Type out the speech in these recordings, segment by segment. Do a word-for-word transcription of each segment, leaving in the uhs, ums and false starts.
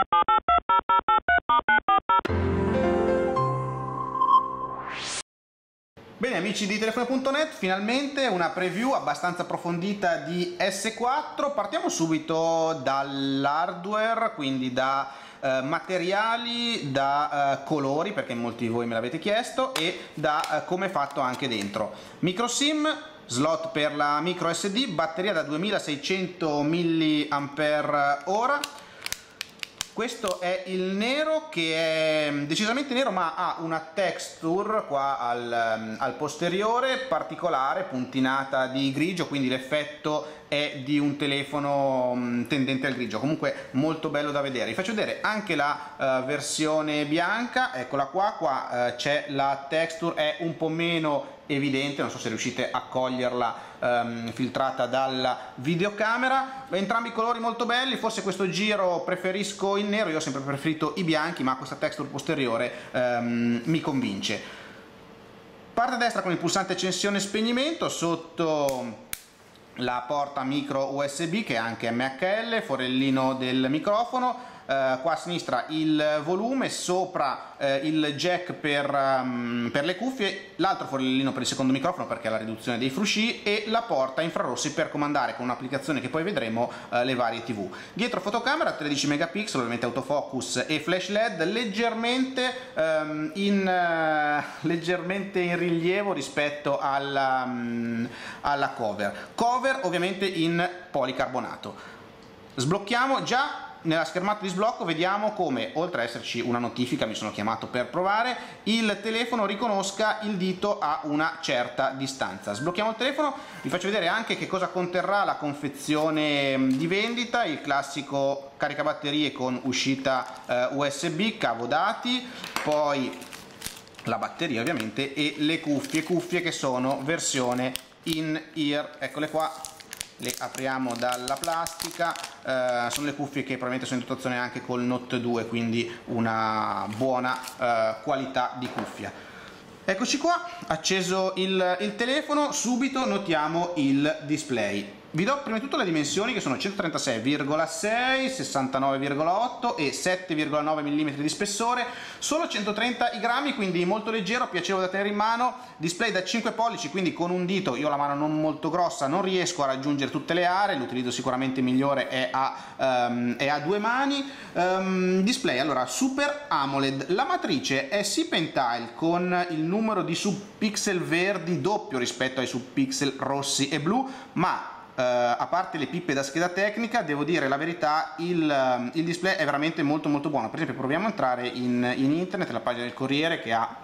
Bene amici di telefono punto net, finalmente una preview abbastanza approfondita di S quattro. Partiamo subito dall'hardware, quindi da eh, materiali, da eh, colori, perché molti di voi me l'avete chiesto, e da eh, come è fatto anche dentro. Micro SIM, slot per la micro S D, batteria da duemilaseicento milliampere ora. Questo è il nero, che è decisamente nero ma ha una texture qua al, al posteriore particolare, puntinata di grigio, quindi l'effetto è di un telefono tendente al grigio, comunque molto bello da vedere. Vi faccio vedere anche la uh, versione bianca, eccola qua, qua uh, c'è la texture, è un po' meno evidente, non so se riuscite a coglierla um, filtrata dalla videocamera. Entrambi i colori molto belli, forse questo giro preferisco il nero, io ho sempre preferito i bianchi, ma questa texture posteriore um, mi convince. Parte destra con il pulsante accensione e spegnimento, sotto la porta micro U S B che è anche M H L, forellino del microfono. Uh, qua a sinistra il volume, sopra uh, il jack per, um, per le cuffie, l'altro forellino per il secondo microfono perché ha la riduzione dei frusci, e la porta infrarossi per comandare con un'applicazione che poi vedremo uh, le varie tivù. Dietro fotocamera tredici megapixel, ovviamente autofocus e flash led, leggermente, um, in, uh, leggermente in rilievo rispetto alla, um, alla cover. Cover ovviamente in policarbonato. Sblocchiamo già. Nella schermata di sblocco vediamo come, oltre ad esserci una notifica, mi sono chiamato per provare, il telefono riconosca il dito a una certa distanza. Sblocchiamo il telefono, vi faccio vedere anche che cosa conterrà la confezione di vendita: il classico caricabatterie con uscita eh, U S B, cavo dati, poi la batteria ovviamente, e le cuffie, cuffie che sono versione in-ear, eccole qua. Le apriamo dalla plastica, eh, sono le cuffie che probabilmente sono in dotazione anche col Note due, quindi una buona eh, qualità di cuffia. Eccoci qua, acceso il, il telefono, subito notiamo il display. Vi do prima di tutto le dimensioni, che sono centotrentasei virgola sei, sessantanove virgola otto e sette virgola nove millimetri di spessore, solo centotrenta grammi, quindi molto leggero, piacevole da tenere in mano. Display da cinque pollici, quindi con un dito, io ho la mano non molto grossa, non riesco a raggiungere tutte le aree, l'utilizzo sicuramente migliore è a, um, è a due mani. Um, display, allora, Super AMOLED, la matrice è sì Pentile con il numero di subpixel verdi doppio rispetto ai subpixel rossi e blu, ma Uh, a parte le pippe da scheda tecnica, devo dire la verità, il, uh, il display è veramente molto molto buono. Per esempio, proviamo a entrare in, in internet, la pagina del Corriere che ha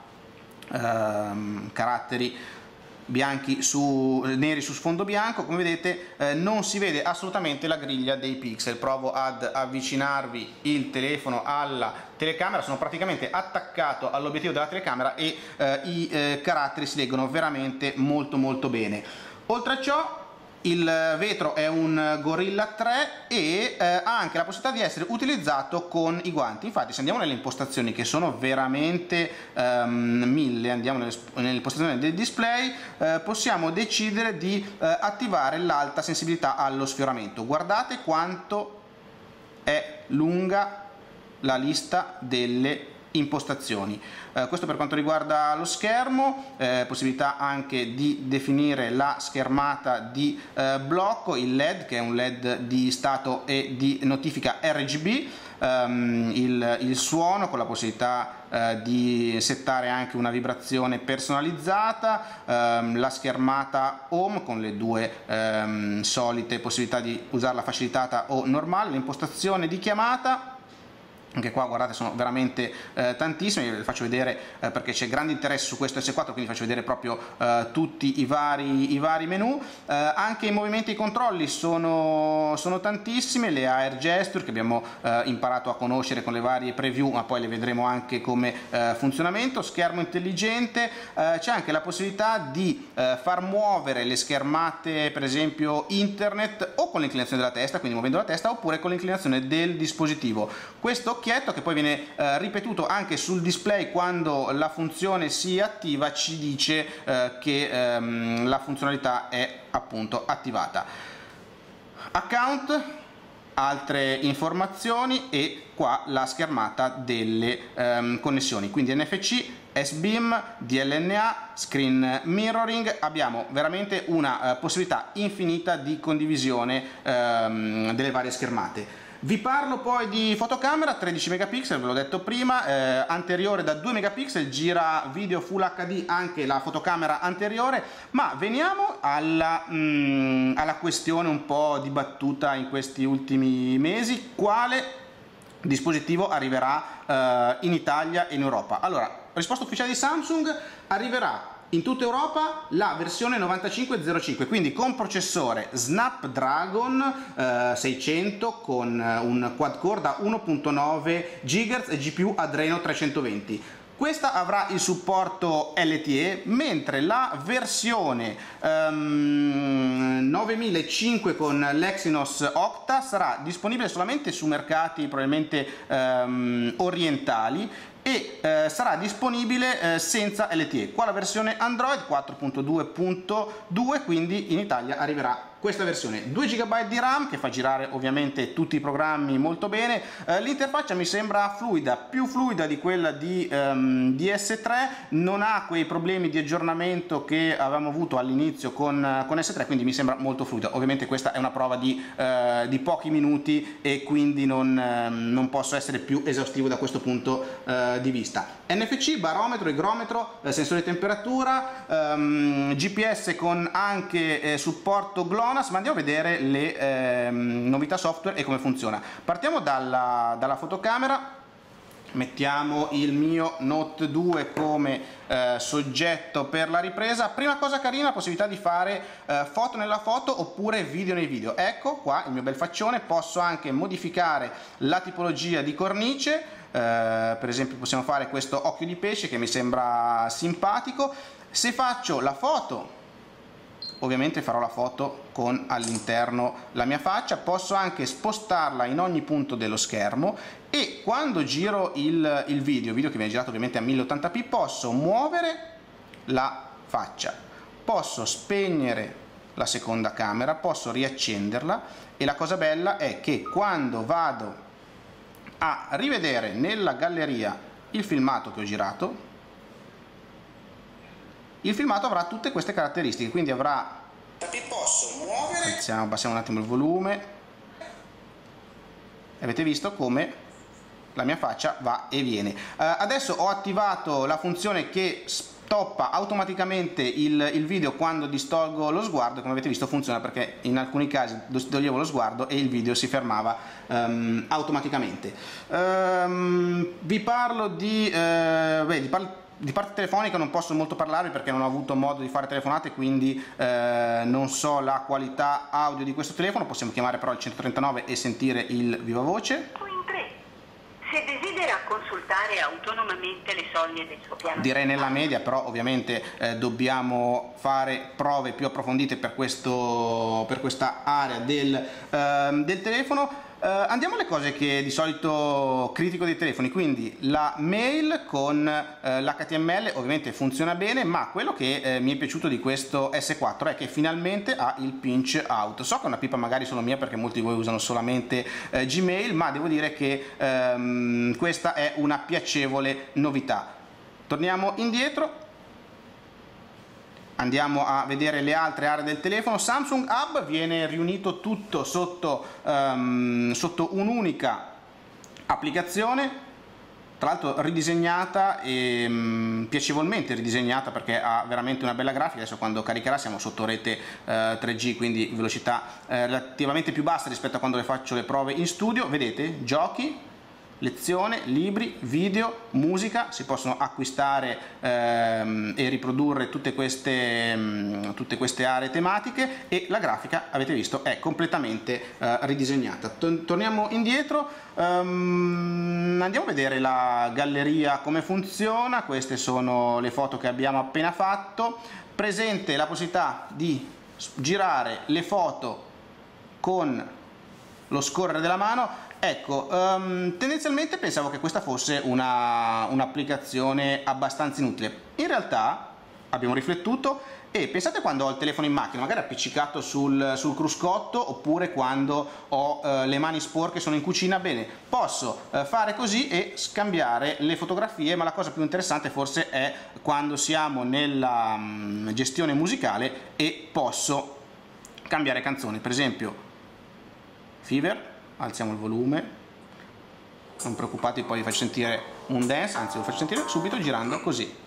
uh, caratteri bianchi su, neri su sfondo bianco, come vedete eh, non si vede assolutamente la griglia dei pixel. Provo ad avvicinarvi il telefono alla telecamera, sono praticamente attaccato all'obiettivo della telecamera e eh, i eh, caratteri si leggono veramente molto molto bene. Oltre a ciò, il vetro è un Gorilla tre e eh, ha anche la possibilità di essere utilizzato con i guanti. Infatti, se andiamo nelle impostazioni, che sono veramente um, mille, andiamo nelle, nelle impostazioni del display, eh, possiamo decidere di eh, attivare l'alta sensibilità allo sfioramento. Guardate quanto è lunga la lista delle impostazioni. Eh, questo per quanto riguarda lo schermo, eh, possibilità anche di definire la schermata di eh, blocco, il L E D che è un L E D di stato e di notifica R G B, ehm, il, il suono con la possibilità eh, di settare anche una vibrazione personalizzata, ehm, la schermata home con le due ehm, solite possibilità di usarla facilitata o normale, l'impostazione di chiamata. Anche qua guardate, sono veramente eh, tantissime, vi faccio vedere eh, perché c'è grande interesse su questo S quattro, quindi faccio vedere proprio eh, tutti i vari, i vari menu. Eh, anche i movimenti e i controlli sono, sono tantissime, le air gesture che abbiamo eh, imparato a conoscere con le varie preview, ma poi le vedremo anche come eh, funzionamento. Schermo intelligente, eh, c'è anche la possibilità di eh, far muovere le schermate, per esempio internet, o con l'inclinazione della testa, quindi muovendo la testa, oppure con l'inclinazione del dispositivo. Questo occhietto, che poi viene eh, ripetuto anche sul display quando la funzione si attiva, ci dice eh, che ehm, la funzionalità è appunto attivata. Account, altre informazioni e qua la schermata delle um, connessioni, quindi N F C, S BIM, D L N A, screen mirroring. Abbiamo veramente una uh, possibilità infinita di condivisione um, delle varie schermate. Vi parlo poi di fotocamera, tredici megapixel, ve l'ho detto prima, eh, anteriore da due megapixel, gira video Full H D anche la fotocamera anteriore, ma veniamo alla, mm, alla questione un po' dibattuta in questi ultimi mesi: quale dispositivo arriverà eh, in Italia e in Europa? Allora, risposta ufficiale di Samsung: arriverà in tutta Europa la versione novantacinque zero cinque, quindi con processore Snapdragon eh, seicento con un quad core da uno virgola nove gigahertz e G P U Adreno trecentoventi. Questa avrà il supporto L T E, mentre la versione um, novemilacinque con l'Exynos Octa sarà disponibile solamente su mercati probabilmente um, orientali e eh, sarà disponibile eh, senza L T E. Qua la versione Android quattro punto due punto due, quindi in Italia arriverà questa versione. due giga di RAM che fa girare ovviamente tutti i programmi molto bene. Eh, l'interfaccia mi sembra fluida, più fluida di quella di, um, di S tre, non ha quei problemi di aggiornamento che avevamo avuto all'inizio con, con S tre, quindi mi sembra molto fluida. Ovviamente questa è una prova di, uh, di pochi minuti e quindi non, uh, non posso essere più esaustivo da questo punto uh, di vista. N F C, barometro, igrometro, eh, sensore di temperatura, um, G P S con anche eh, supporto GLONASS, ma andiamo a vedere le eh, novità software e come funziona. Partiamo dalla, dalla fotocamera. Mettiamo il mio Note due come eh, soggetto per la ripresa. Prima cosa carina, la possibilità di fare eh, foto nella foto oppure video nei video. Ecco qua il mio bel faccione. Posso anche modificare la tipologia di cornice. Uh, per esempio possiamo fare questo occhio di pesce che mi sembra simpatico. Se faccio la foto, ovviamente farò la foto con all'interno la mia faccia. Posso anche spostarla in ogni punto dello schermo e quando giro il, il video, video che viene girato ovviamente a mille ottanta p, posso muovere la faccia, posso spegnere la seconda camera, posso riaccenderla e la cosa bella è che quando vado a rivedere nella galleria il filmato che ho girato, il filmato avrà tutte queste caratteristiche, quindi avrà, posso muovere, Alziamo, abbassiamo un attimo il volume, avete visto come la mia faccia va e viene. Uh, adesso ho attivato la funzione che stoppa automaticamente il, il video quando distolgo lo sguardo. Come avete visto funziona, perché in alcuni casi toglievo lo sguardo e il video si fermava um, automaticamente. Um, vi parlo di, uh, beh, di parlo Di parte telefonica non posso molto parlare perché non ho avuto modo di fare telefonate, quindi eh, non so la qualità audio di questo telefono. Possiamo chiamare però il centotrentanove e sentire il viva voce. Se desidera consultare autonomamente le soglie del suo piano, direi nella media, però ovviamente eh, dobbiamo fare prove più approfondite per, questo, per questa area del, eh, del telefono. Uh, andiamo alle cose che di solito critico dei telefoni, quindi la mail con uh, l'H T M L ovviamente funziona bene, ma quello che uh, mi è piaciuto di questo S quattro è che finalmente ha il pinch out. So che è una pipa magari solo mia perché molti di voi usano solamente uh, Gmail, ma devo dire che um, questa è una piacevole novità. Torniamo indietro. Andiamo a vedere le altre aree del telefono. Samsung Hub viene riunito tutto sotto, um, sotto un'unica applicazione, tra l'altro ridisegnata e um, piacevolmente ridisegnata, perché ha veramente una bella grafica. Adesso quando caricherà siamo sotto rete uh, tre G, quindi velocità uh, relativamente più bassa rispetto a quando le faccio le prove in studio. Vedete, giochi, lezione, libri, video, musica, si possono acquistare ehm, e riprodurre tutte queste, mh, tutte queste aree tematiche, e la grafica, avete visto, è completamente eh, ridisegnata. Torniamo indietro, um, andiamo a vedere la galleria come funziona. Queste sono le foto che abbiamo appena fatto. Presente la possibilità di girare le foto con lo scorrere della mano. Ecco, um, tendenzialmente pensavo che questa fosse una, un'applicazione abbastanza inutile. In realtà abbiamo riflettuto. E pensate quando ho il telefono in macchina, magari appiccicato sul, sul cruscotto, oppure quando ho eh, le mani sporche, sono in cucina, bene, posso eh, fare così e scambiare le fotografie, ma la cosa più interessante forse è quando siamo nella mh, gestione musicale e posso cambiare canzoni. Per esempio Fever, alziamo il volume, non preoccupati, poi vi faccio sentire un dance, anzi lo faccio sentire subito girando così.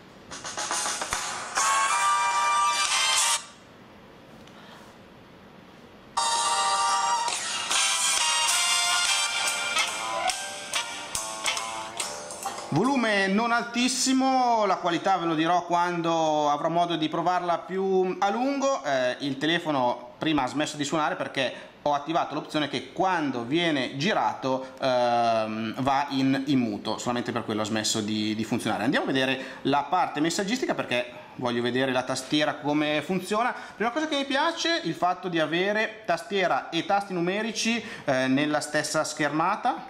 Volume non altissimo, la qualità ve lo dirò quando avrò modo di provarla più a lungo. Eh, il telefono prima ha smesso di suonare perché ho attivato l'opzione che quando viene girato ehm, va in, in muto, solamente per quello ha smesso di, di funzionare. Andiamo a vedere la parte messaggistica perché voglio vedere la tastiera come funziona. Prima cosa che mi piace è il fatto di avere tastiera e tasti numerici eh, nella stessa schermata.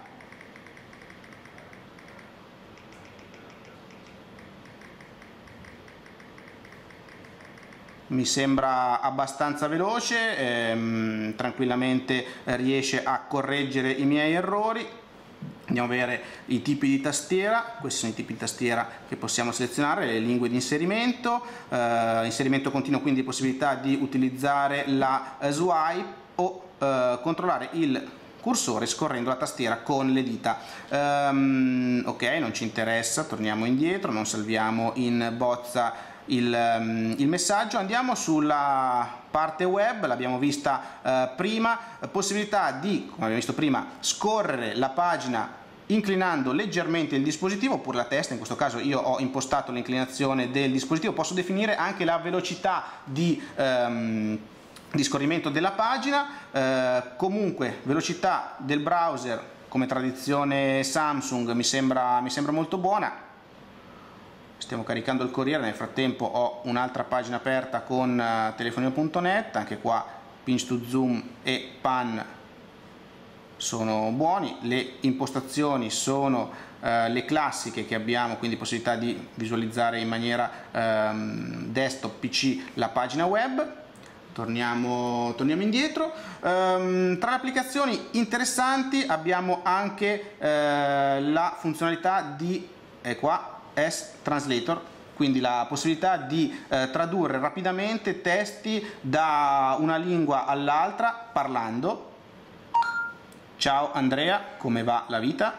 Mi sembra abbastanza veloce, ehm, tranquillamente riesce a correggere i miei errori. Andiamo a vedere i tipi di tastiera. Questi sono i tipi di tastiera che possiamo selezionare, le lingue di inserimento, eh, inserimento continuo, quindi possibilità di utilizzare la swipe o eh, controllare il cursore scorrendo la tastiera con le dita. Um, ok, non ci interessa, torniamo indietro, non salviamo in bozza Il, um, il messaggio. Andiamo sulla parte web, l'abbiamo vista uh, prima, possibilità di, come abbiamo visto prima, scorrere la pagina inclinando leggermente il dispositivo oppure la testa. In questo caso io ho impostato l'inclinazione del dispositivo. Posso definire anche la velocità di, um, di scorrimento della pagina, uh, comunque velocità del browser come tradizione Samsung mi sembra, mi sembra molto buona. Stiamo caricando il Corriere, nel frattempo ho un'altra pagina aperta con uh, telefonino punto net, anche qua pinch to zoom e pan sono buoni, le impostazioni sono uh, le classiche che abbiamo, quindi possibilità di visualizzare in maniera um, desktop P C la pagina web. Torniamo, torniamo indietro. Um, tra le applicazioni interessanti abbiamo anche uh, la funzionalità di, è qua, S-Translator, quindi la possibilità di eh, tradurre rapidamente testi da una lingua all'altra parlando. Ciao Andrea, come va la vita?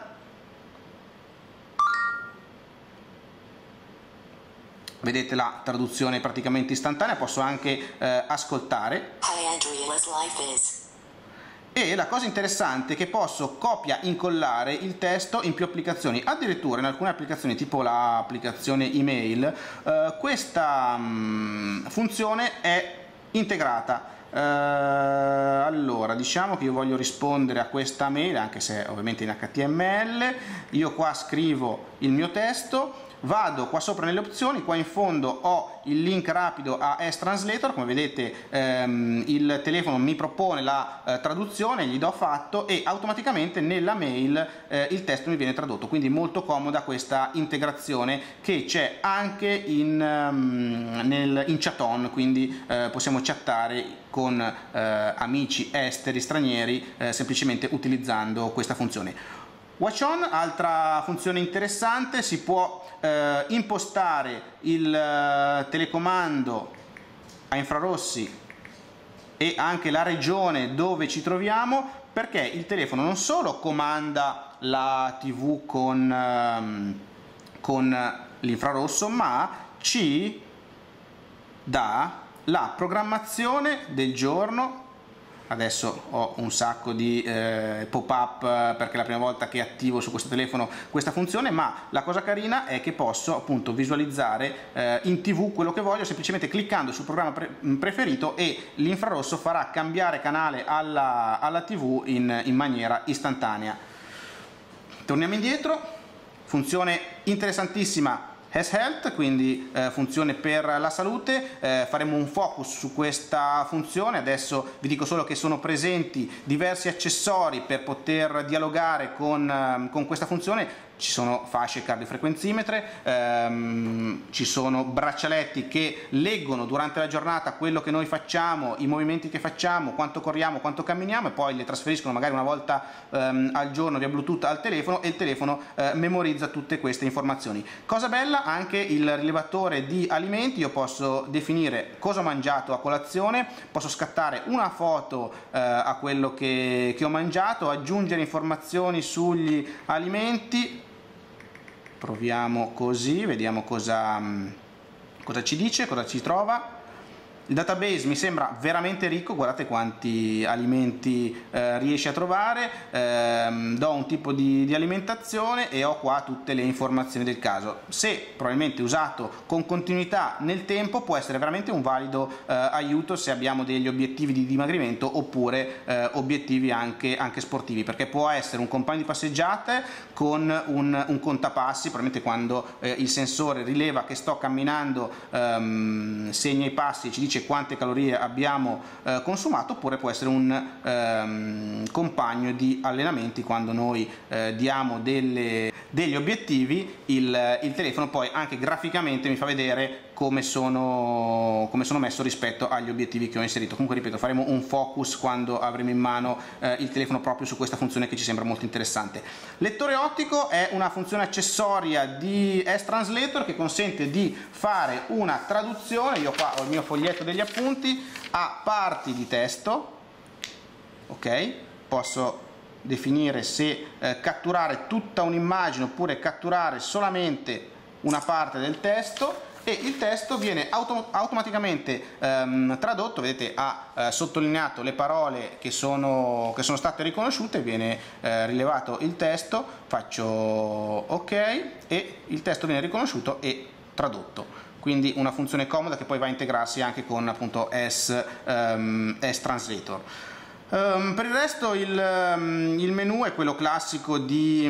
Vedete la traduzione praticamente istantanea, posso anche eh, ascoltare. Hi Andrea, as life is. E la cosa interessante è che posso copia incollare il testo in più applicazioni, addirittura in alcune applicazioni tipo l'applicazione email eh, questa mh, funzione è integrata. Eh, allora diciamo che io voglio rispondere a questa mail, anche se ovviamente in H T M L, io qua scrivo il mio testo, vado qua sopra nelle opzioni, qua in fondo ho il link rapido a S-Translator, come vedete ehm, il telefono mi propone la eh, traduzione, gli do fatto e automaticamente nella mail eh, il testo mi viene tradotto, quindi molto comoda questa integrazione che c'è anche in, um, nel, in chat-on, quindi eh, possiamo chattare con eh, amici esteri, stranieri, eh, semplicemente utilizzando questa funzione. Watch on, altra funzione interessante, si può eh, impostare il eh, telecomando a infrarossi e anche la regione dove ci troviamo, perché il telefono non solo comanda la tivù con, ehm, con l'infrarosso, ma ci dà la programmazione del giorno. Adesso ho un sacco di eh, pop-up perché è la prima volta che attivo su questo telefono questa funzione, ma la cosa carina è che posso appunto visualizzare eh, in tivù quello che voglio semplicemente cliccando sul programma pre preferito e l'infrarosso farà cambiare canale alla, alla tivù in, in maniera istantanea. Torniamo indietro, funzione interessantissima S-Health, quindi eh, funzione per la salute. Eh, faremo un focus su questa funzione. Adesso vi dico solo che sono presenti diversi accessori per poter dialogare con, eh, con questa funzione. Ci sono fasce cardiofrequenzimetre, ehm, ci sono braccialetti che leggono durante la giornata quello che noi facciamo, i movimenti che facciamo, quanto corriamo, quanto camminiamo, e poi le trasferiscono magari una volta ehm, al giorno via Bluetooth al telefono, e il telefono eh, memorizza tutte queste informazioni. Cosa bella, anche il rilevatore di alimenti. Io posso definire cosa ho mangiato a colazione, posso scattare una foto eh, a quello che, che ho mangiato, aggiungere informazioni sugli alimenti. Proviamo così, vediamo cosa, cosa ci dice, cosa ci trova. Il database mi sembra veramente ricco, guardate quanti alimenti eh, riesce a trovare. Eh, do un tipo di, di alimentazione e ho qua tutte le informazioni del caso. Se probabilmente usato con continuità nel tempo può essere veramente un valido eh, aiuto se abbiamo degli obiettivi di dimagrimento oppure eh, obiettivi anche, anche sportivi, perché può essere un compagno di passeggiate con un, un contapassi. Probabilmente quando eh, il sensore rileva che sto camminando, ehm, segna i passi e ci dice quante calorie abbiamo eh, consumato, oppure può essere un ehm, compagno di allenamenti. Quando noi eh, diamo delle, degli obiettivi, il, il telefono poi anche graficamente mi fa vedere come sono, come sono messo rispetto agli obiettivi che ho inserito. Comunque ripeto, faremo un focus quando avremo in mano eh, il telefono proprio su questa funzione che ci sembra molto interessante. Lettore ottico è una funzione accessoria di S-Translator che consente di fare una traduzione. Io qua ho il mio foglietto degli appunti a parti di testo, ok? Posso definire se eh, catturare tutta un'immagine oppure catturare solamente una parte del testo, e il testo viene auto automaticamente ehm, tradotto. Vedete, ha eh, sottolineato le parole che sono, che sono state riconosciute, viene eh, rilevato il testo, faccio ok e il testo viene riconosciuto e tradotto. Quindi una funzione comoda che poi va a integrarsi anche con appunto S-Translator. Um, per il resto il, um, il menu è quello classico di,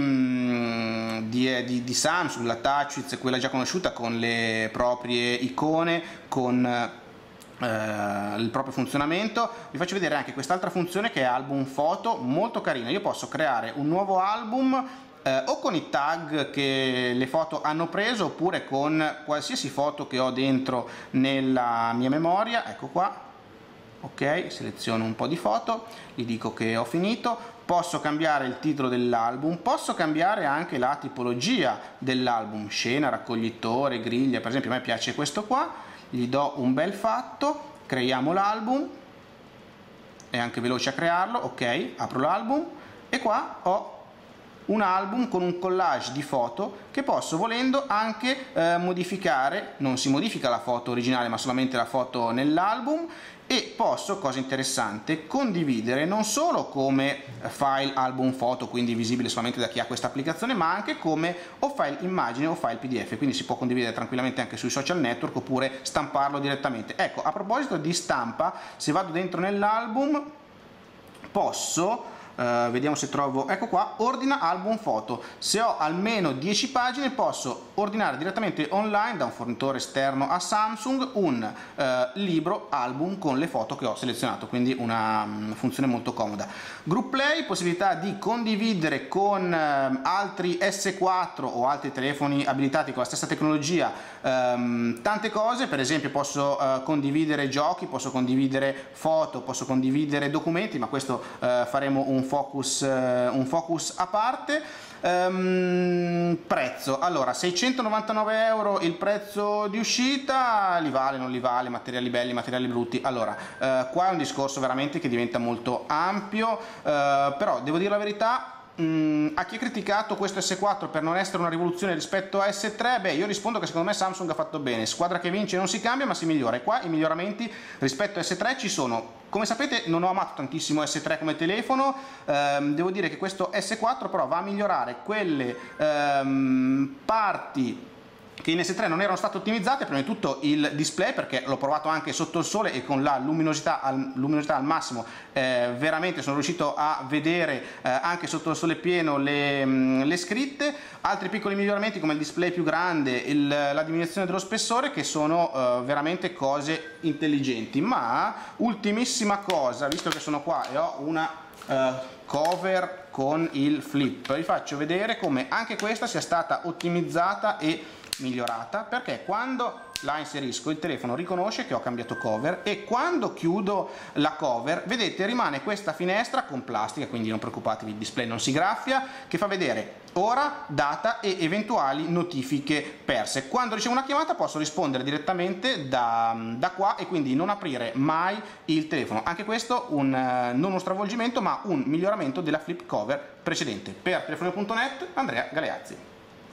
um, di, di, di Samsung, la TouchWiz è quella già conosciuta con le proprie icone, con uh, il proprio funzionamento. Vi faccio vedere anche quest'altra funzione che è album foto, molto carina. Io posso creare un nuovo album Eh, o con i tag che le foto hanno preso, oppure con qualsiasi foto che ho dentro nella mia memoria. Ecco qua, ok, seleziono un po' di foto, gli dico che ho finito. Posso cambiare il titolo dell'album, posso cambiare anche la tipologia dell'album, scena, raccoglitore, griglia. Per esempio a me piace questo qua, gli do un bel fatto, creiamo l'album, è anche veloce a crearlo, ok, apro l'album e qua ho un album con un collage di foto che posso volendo anche eh, modificare. Non si modifica la foto originale ma solamente la foto nell'album, e posso, cosa interessante, condividere non solo come file album foto, quindi visibile solamente da chi ha questa applicazione, ma anche come o file immagine o file P D F, quindi si può condividere tranquillamente anche sui social network oppure stamparlo direttamente. Ecco, a proposito di stampa, se vado dentro nell'album posso Uh, vediamo se trovo, ecco qua, ordina album foto. Se ho almeno dieci pagine posso ordinare direttamente online da un fornitore esterno a Samsung un uh, libro album con le foto che ho selezionato, quindi una um, funzione molto comoda. Group Play, possibilità di condividere con uh, altri S quattro o altri telefoni abilitati con la stessa tecnologia um, tante cose. Per esempio posso uh, condividere giochi, posso condividere foto, posso condividere documenti, ma questo uh, faremo un focus, uh, un focus a parte. Um, prezzo, allora seicentonovantanove euro il prezzo di uscita, li vale, non li vale, materiali belli, materiali brutti. Allora uh, qua è un discorso veramente che diventa molto ampio, uh, però devo dire la verità. Mm, a chi ha criticato questo S quattro per non essere una rivoluzione rispetto a S tre, beh, io rispondo che secondo me Samsung ha fatto bene. Squadra che vince non si cambia ma si migliora, e qua i miglioramenti rispetto a S tre ci sono. Come sapete non ho amato tantissimo S tre come telefono, ehm, devo dire che questo S quattro però va a migliorare quelle ehm, parti che in S tre non erano state ottimizzate. Prima di tutto il display, perché l'ho provato anche sotto il sole e con la luminosità al, luminosità al massimo eh, veramente sono riuscito a vedere eh, anche sotto il sole pieno le, mh, le scritte. Altri piccoli miglioramenti come il display più grande, il, la diminuzione dello spessore, che sono eh, veramente cose intelligenti. Ma ultimissima cosa, visto che sono qua e ho una eh, cover con il flip, vi faccio vedere come anche questa sia stata ottimizzata e migliorata, perché quando la inserisco il telefono riconosce che ho cambiato cover, e quando chiudo la cover, vedete, rimane questa finestra con plastica, quindi non preoccupatevi, il display non si graffia, che fa vedere ora, data e eventuali notifiche perse. Quando ricevo una chiamata posso rispondere direttamente da, da qua e quindi non aprire mai il telefono. Anche questo un, non uno stravolgimento ma un miglioramento della flip cover precedente. Per telefonino punto net, Andrea Galeazzi.